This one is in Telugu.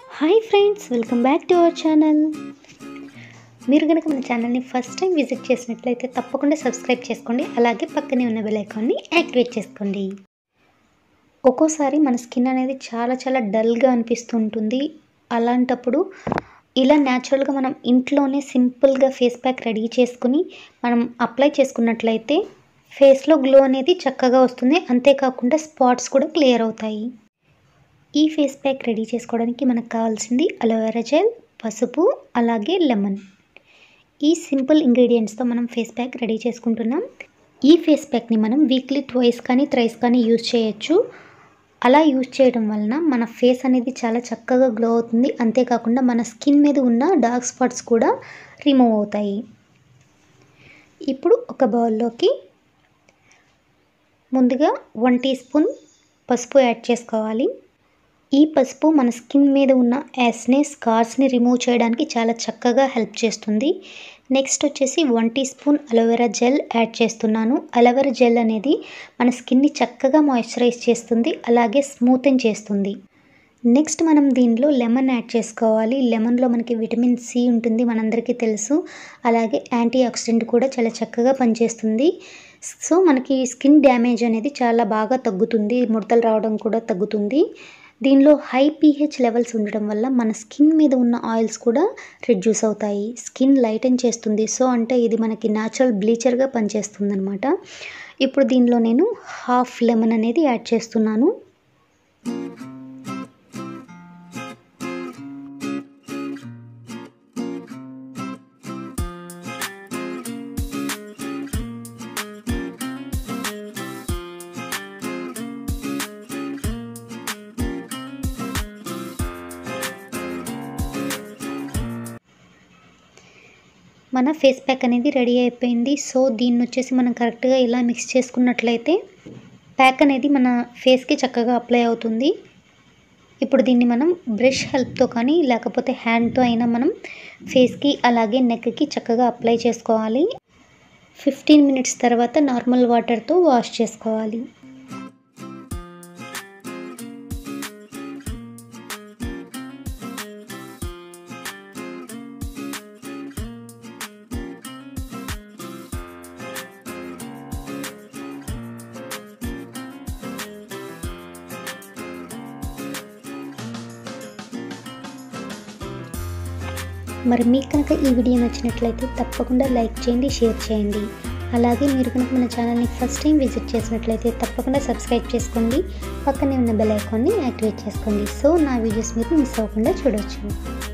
Hi friends, welcome back to our channel. మీరు కనుక మన ఛానల్ని ఫస్ట్ టైం విజిట్ చేసినట్లయితే తప్పకుండా సబ్స్క్రైబ్ చేసుకోండి. అలాగే పక్కనే ఉన్న బెల్ ఐకాన్ని యాక్టివేట్ చేసుకోండి. ఒక్కోసారి మన స్కిన్ అనేది చాలా డల్గా అనిపిస్తూ ఉంటుంది. అలాంటప్పుడు ఇలా న్యాచురల్గా మనం ఇంట్లోనే సింపుల్గా ఫేస్ ప్యాక్ రెడీ చేసుకుని మనం అప్లై చేసుకున్నట్లయితే ఫేస్లో గ్లో అనేది చక్కగా వస్తుంది. అంతేకాకుండా స్పాట్స్ కూడా క్లియర్ అవుతాయి. ఈ ఫేస్ ప్యాక్ రెడీ చేసుకోవడానికి మనకు కావాల్సింది అలోవెరా జెల్, పసుపు, అలాగే లెమన్. ఈ సింపుల్ ఇంగ్రీడియంట్స్తో మనం ఫేస్ ప్యాక్ రెడీ చేసుకుంటున్నాం. ఈ ఫేస్ ప్యాక్ని మనం వీక్లీ ట్వైస్ కానీ థ్రైస్ కానీ యూజ్ చేయొచ్చు. అలా యూజ్ చేయడం వలన మన ఫేస్ అనేది చాలా చక్కగా గ్లో అవుతుంది. అంతేకాకుండా మన స్కిన్ మీద ఉన్న డార్క్ స్పాట్స్ కూడా రిమూవ్ అవుతాయి. ఇప్పుడు ఒక బౌల్లోకి ముందుగా 1 టీ స్పూన్ పసుపు యాడ్ చేసుకోవాలి. ఈ పసుపు మన స్కిన్ మీద ఉన్న యాస్ని, స్కార్స్ని రిమూవ్ చేయడానికి చాలా చక్కగా హెల్ప్ చేస్తుంది. నెక్స్ట్ వచ్చేసి 1 teaspoon aloe vera gel add చేస్తున్నాను. అలోవెరా జెల్ అనేది మన స్కిన్ని చక్కగా మాయిశ్చరైజ్ చేస్తుంది, అలాగే స్మూతెన్ చేస్తుంది. నెక్స్ట్ మనం దీనిలో లెమన్ యాడ్ చేసుకోవాలి. లెమన్లో మనకి విటమిన్ సి ఉంటుంది, మనందరికీ తెలుసు. అలాగే యాంటీ ఆక్సిడెంట్ కూడా చాలా చక్కగా పనిచేస్తుంది. సో మనకి స్కిన్ డ్యామేజ్ అనేది చాలా బాగా తగ్గుతుంది, ముడతలు రావడం కూడా తగ్గుతుంది. దీనిలో హై pH లెవెల్స్ ఉండడం వల్ల మన స్కిన్ మీద ఉన్న ఆయిల్స్ కూడా రిడ్యూస్ అవుతాయి, స్కిన్ లైటన్ చేస్తుంది. సో అంటే ఇది మనకి న్యాచురల్ బ్లీచర్గా పనిచేస్తుంది అనమాట. ఇప్పుడు దీనిలో నేను హాఫ్ లెమన్ అనేది యాడ్ చేస్తున్నాను. మన ఫేస్ ప్యాక్ అనేది రెడీ అయిపోయింది. సో దీన్ని వచ్చేసి మనం కరెక్ట్గా ఇలా మిక్స్ చేసుకున్నట్లయితే ప్యాక్ అనేది మన ఫేస్కి చక్కగా అప్లై అవుతుంది. ఇప్పుడు దీన్ని మనం బ్రష్ హెల్ప్తో కానీ లేకపోతే హ్యాండ్తో అయినా మనం ఫేస్కి అలాగే నెక్కి చక్కగా అప్లై చేసుకోవాలి. 15 మినిట్స్ తర్వాత నార్మల్ వాటర్తో వాష్ చేసుకోవాలి. మరి మీకు కనుక ఈ వీడియో నచ్చినట్లయితే తప్పకుండా లైక్ చేయండి, షేర్ చేయండి. అలాగే మీరు కనుక మన ఛానల్ని ఫస్ట్ టైం విజిట్ చేసినట్లయితే తప్పకుండా సబ్స్క్రైబ్ చేసుకోండి. పక్కనే ఉన్న బెల్ ఐకాన్ని యాక్టివేట్ చేసుకోండి. సో నా వీడియోస్ మీరు మిస్ అవ్వకుండా చూడొచ్చు.